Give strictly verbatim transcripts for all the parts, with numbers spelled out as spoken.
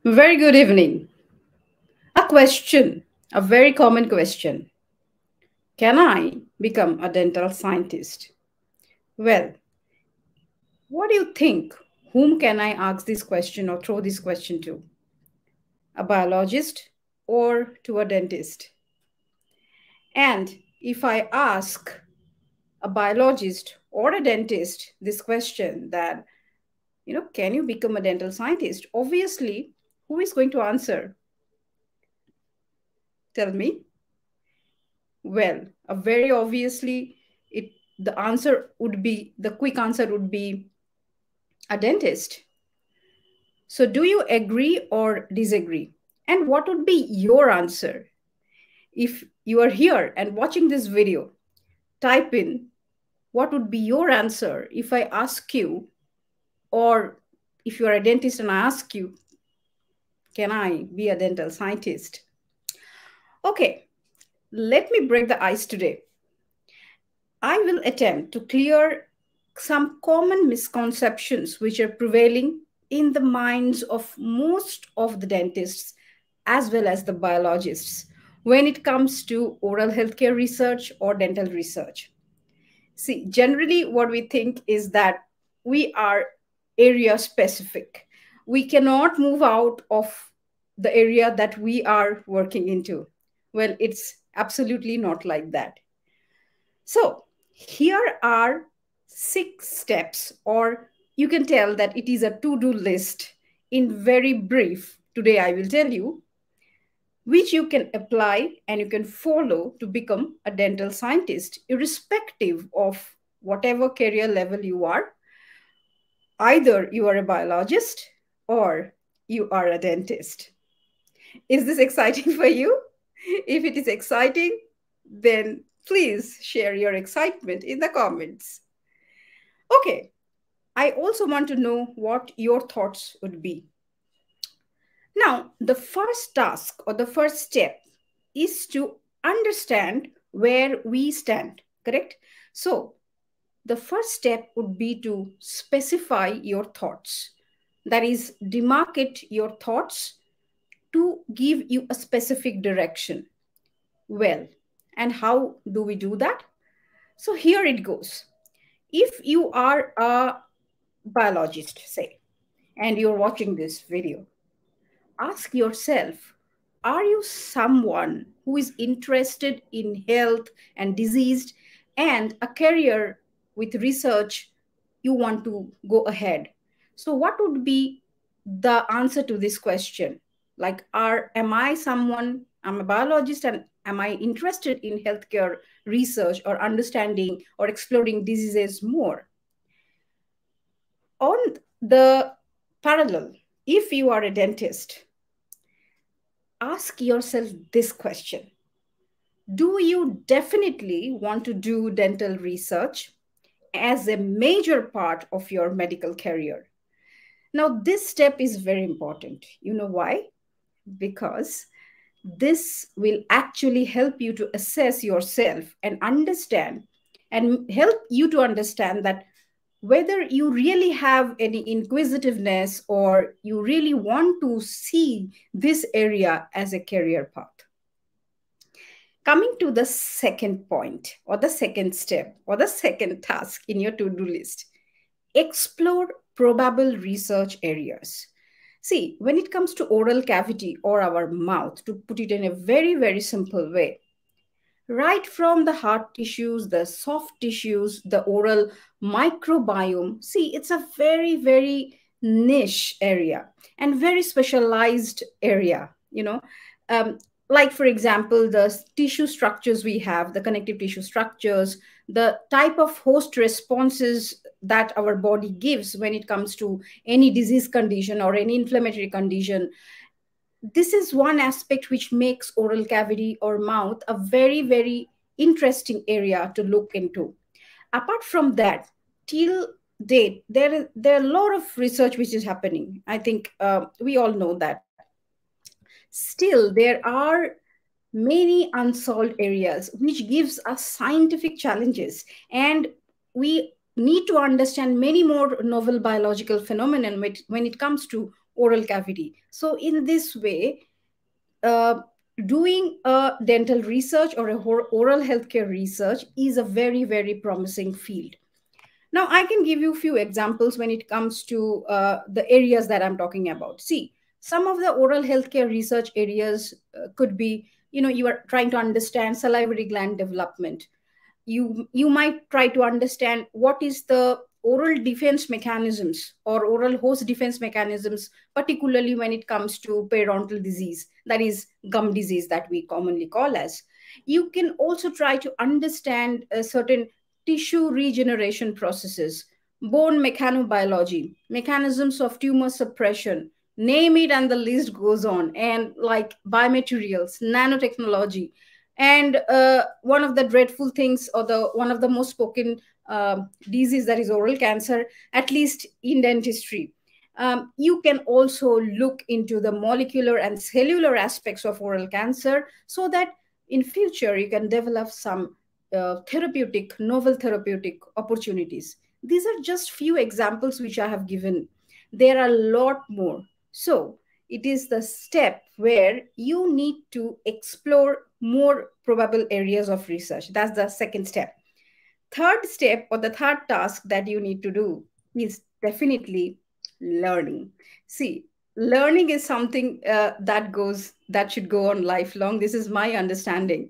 Very good evening. A question, a very common question. Can I become a dental scientist? Well, what do you think? Whom can I ask this question or throw this question to? A biologist or to a dentist? And if I ask a biologist or a dentist this question that, you know, can you become a dental scientist? Obviously, who is going to answer? Tell me. Well, uh, very obviously, it the answer would be the quick answer would be a dentist. So, do you agree or disagree? And what would be your answer? If you are here and watching this video, type in what would be your answer if I ask you, or if you are a dentist and I ask you, can I be a dental scientist? Okay, let me break the ice today. I will attempt to clear some common misconceptions which are prevailing in the minds of most of the dentists as well as the biologists when it comes to oral healthcare research or dental research. See, generally, what we think is that we are area specific. We cannot move out of the area that we are working into. Well, it's absolutely not like that. So, here are six steps, or you can tell that it is a to do list in very brief. Today, I will tell you which you can apply and you can follow to become a dental scientist, irrespective of whatever career level you are. Either you are a biologist or you are a dentist. Is this exciting for you? If it is exciting, then please share your excitement in the comments. Okay, I also want to know what your thoughts would be. Now, the first task or the first step is to understand where we stand, correct? So, the first step would be to specify your thoughts. That is, demarcate your thoughts to give you a specific direction. Well, and how do we do that? So here it goes. If you are a biologist, say, and you're watching this video, ask yourself, are you someone who is interested in health and disease and a career with research you want to go ahead? So what would be the answer to this question? Like, are am I someone, I'm a biologist and am I interested in healthcare research or understanding or exploring diseases more? On the parallel, if you are a dentist, ask yourself this question. Do you definitely want to do dental research as a major part of your medical career? Now, this step is very important. You know why? Because this will actually help you to assess yourself and understand and help you to understand that whether you really have any inquisitiveness or you really want to see this area as a career path. Coming to the second point or the second step or the second task in your to-do list, explore probable research areas. See, when it comes to oral cavity or our mouth, to put it in a very, very simple way, right from the hard tissues, the soft tissues, the oral microbiome, see, it's a very, very niche area and very specialized area, you know. Um, like, for example, the tissue structures we have, the connective tissue structures, the type of host responses that our body gives when it comes to any disease condition or any inflammatory condition. This is one aspect which makes oral cavity or mouth a very, very interesting area to look into. Apart from that, till date, there, is, there are a lot of research which is happening. I think uh, we all know that. Still, there are many unsolved areas which gives us scientific challenges, and we need to understand many more novel biological phenomena when it comes to oral cavity. So in this way, uh, doing a dental research or a oral healthcare research is a very, very promising field. Now, I can give you a few examples when it comes to uh, the areas that I'm talking about. See, some of the oral healthcare research areas uh, could be, you know, you are trying to understand salivary gland development. You, you might try to understand what is the oral defense mechanisms or oral host defense mechanisms, particularly when it comes to periodontal disease, that is gum disease that we commonly call as. You can also try to understand a certain tissue regeneration processes, bone mechanobiology, mechanisms of tumor suppression, name it, and the list goes on. And like biomaterials, nanotechnology, and uh, one of the dreadful things, or the one of the most spoken uh, disease, that is oral cancer, at least in dentistry. Um, you can also look into the molecular and cellular aspects of oral cancer, so that in future you can develop some uh, therapeutic, novel therapeutic opportunities. These are just few examples which I have given. There are a lot more. So it is the step where you need to explore more probable areas of research. That's the second step. Third step, or the third task that you need to do, is definitely learning. See, learning is something uh, that goes that should go on lifelong. This is my understanding.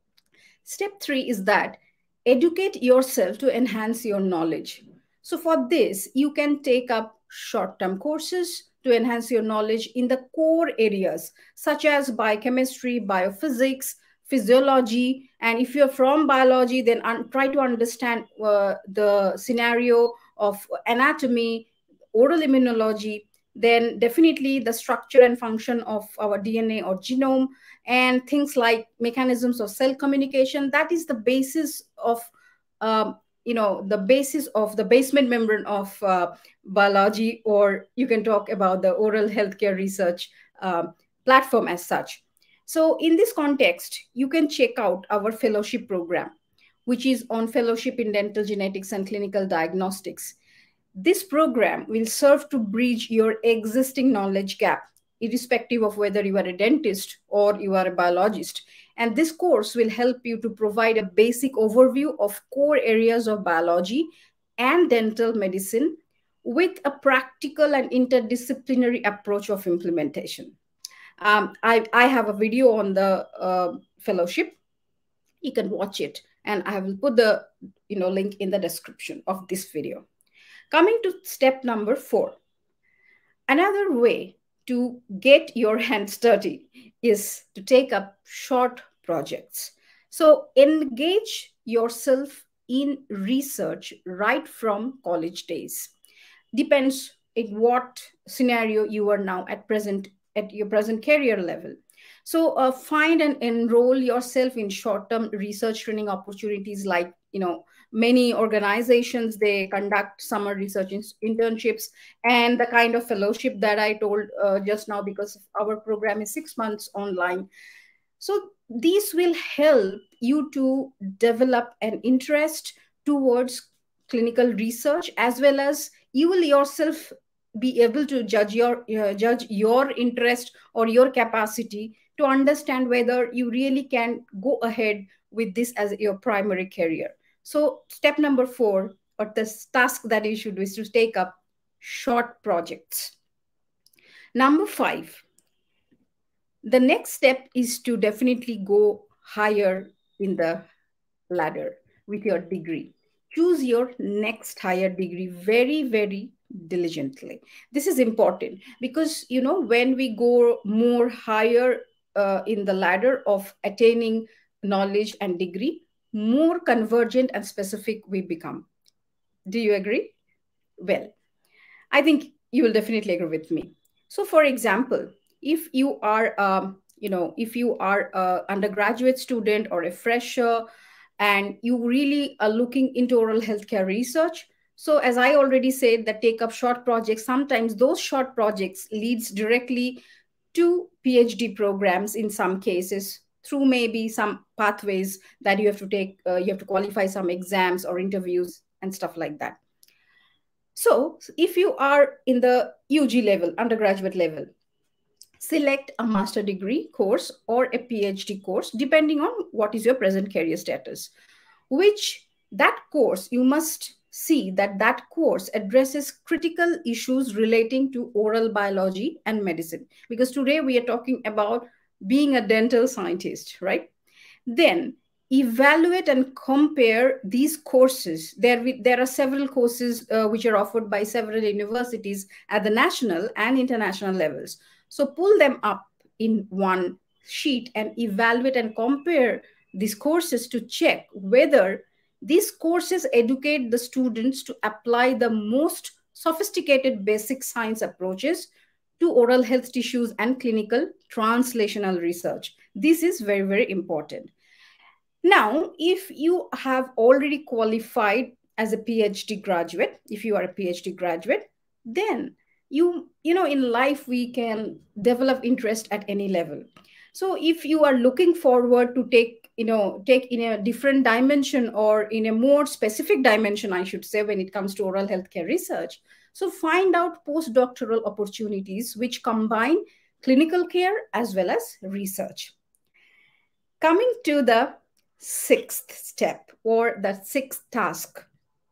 Step three is that educate yourself to enhance your knowledge. So, for this, you can take up short term courses to enhance your knowledge in the core areas such as biochemistry, biophysics, physiology. And if you're from biology, then un- try to understand uh, the scenario of anatomy, oral immunology, then definitely the structure and function of our D N A or genome, and things like mechanisms of cell communication. That is the basis of um, you know the basis of the basement membrane of uh, biology, or you can talk about the oral healthcare research uh, platform as such. So in this context, you can check out our fellowship program, which is on fellowship in dental genetics and clinical diagnostics. This program will serve to bridge your existing knowledge gap, irrespective of whether you are a dentist or you are a biologist. And this course will help you to provide a basic overview of core areas of biology and dental medicine with a practical and interdisciplinary approach of implementation. Um, I, I have a video on the uh, fellowship. You can watch it, and I will put the you know link in the description of this video. Coming to step number four, another way to get your hands dirty is to take up short projects. So engage yourself in research right from college days. Depends in what scenario you are now at present, at your present career level. So uh, find and enroll yourself in short-term research training opportunities, like you know many organizations, they conduct summer research internships, and the kind of fellowship that I told uh, just now, because our program is six months online. So these will help you to develop an interest towards clinical research, as well as you will yourself be able to judge your uh, judge your interest or your capacity to understand whether you really can go ahead with this as your primary career. So step number four, or the task that you should do, is to take up short projects. Number five, the next step is to definitely go higher in the ladder with your degree. Choose your next higher degree very, very diligently. This is important because, you know, when we go more higher uh, in the ladder of attaining knowledge and degree, more convergent and specific we become. Do you agree? Well, I think you will definitely agree with me. So, for example, if you are, um, you know, if you are an undergraduate student or a fresher, and you really are looking into oral healthcare research, so as I already said, that take up short projects. Sometimes those short projects leads directly to PhD programs in some cases, through maybe some pathways that you have to take. Uh, you have to qualify some exams or interviews and stuff like that. So if you are in the U G level, undergraduate level, select a master degree course or a PhD course, depending on what is your present career status, which that course, you must see that that course addresses critical issues relating to oral biology and medicine. Because today we are talking about being a dental scientist, right? Then evaluate and compare these courses. There, there are several courses uh, which are offered by several universities at the national and international levels. So pull them up in one sheet and evaluate and compare these courses to check whether these courses educate the students to apply the most sophisticated basic science approaches to oral health tissues and clinical translational research. This is very, very important. Now, if you have already qualified as a PhD graduate, if you are a PhD graduate, then you, you know, in life, we can develop interest at any level. So if you are looking forward to take, you know, take in a different dimension or in a more specific dimension, I should say, when it comes to oral healthcare research, so find out postdoctoral opportunities which combine clinical care as well as research. Coming to the sixth step or the sixth task,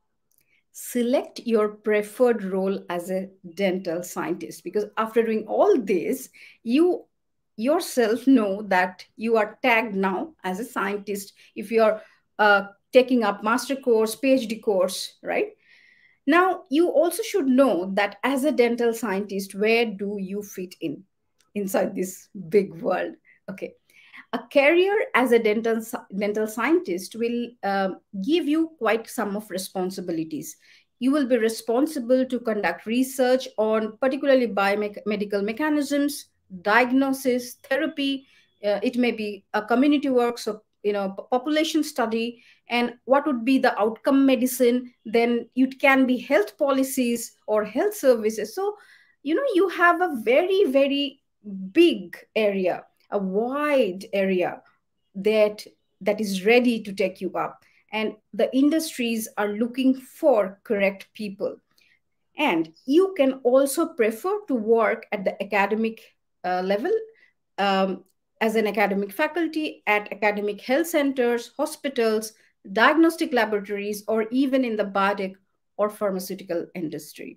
select your preferred role as a dental scientist, because after doing all this, you yourself know that you are tagged now as a scientist if you are uh, taking up master course, PhD course, right? Now, you also should know that as a dental scientist, where do you fit in inside this big world? Okay. A career as a dental, dental scientist will um, give you quite some of responsibilities. You will be responsible to conduct research on particularly biomedical mechanisms, diagnosis, therapy. Uh, it may be a community work, so you know, population study, and what would be the outcome medicine. Then it can be health policies or health services. So, you know, you have a very, very big area, a wide area that that is ready to take you up, and the industries are looking for correct people. And you can also prefer to work at the academic uh, level, um, as an academic faculty at academic health centers, hospitals, diagnostic laboratories, or even in the biotech or pharmaceutical industry.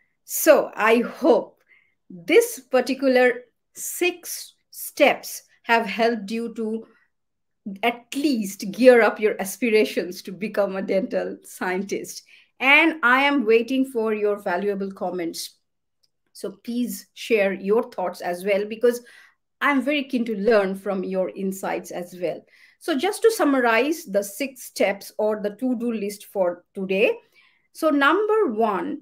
So I hope this particular six steps have helped you to at least gear up your aspirations to become a dental scientist. And I am waiting for your valuable comments. So please share your thoughts as well, because I'm very keen to learn from your insights as well. So just to summarize the six steps or the to-do list for today. So number one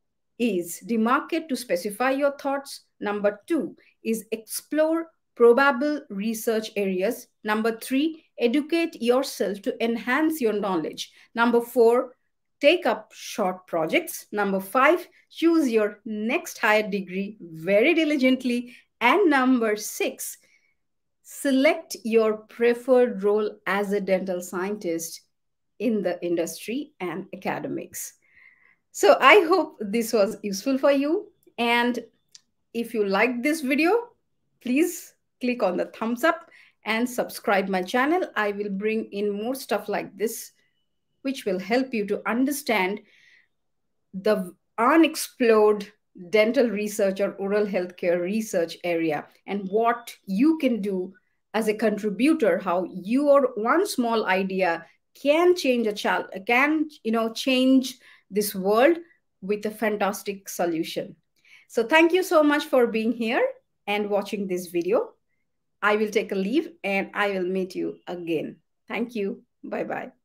is demarcate to specify your thoughts. Number two is explore probable research areas. Number three, educate yourself to enhance your knowledge. Number four, take up short projects. Number five, choose your next higher degree very diligently. And number six, select your preferred role as a dental scientist in the industry and academics. So I hope this was useful for you. And if you liked this video, please click on the thumbs up and subscribe my channel. I will bring in more stuff like this, which will help you to understand the unexplored dental research or oral healthcare research area and what you can do as a contributor, how your one small idea can change a child, can, you know, change this world with a fantastic solution. So thank you so much for being here and watching this video. I will take a leave and I will meet you again. Thank you. Bye-bye.